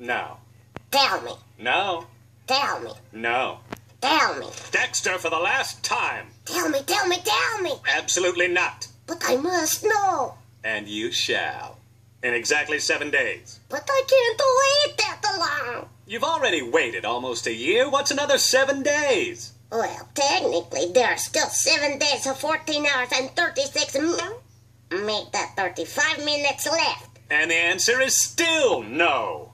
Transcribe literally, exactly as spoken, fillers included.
No. Tell me. No. Tell me. No. Tell me. Dexter, for the last time. Tell me, tell me, tell me. Absolutely not. But I must know. And you shall. In exactly seven days. But I can't wait that long. You've already waited almost a year. What's another seven days? Well, technically, there are still seven days of fourteen hours and thirty-six minutes. Make that thirty-five minutes left. And the answer is still no.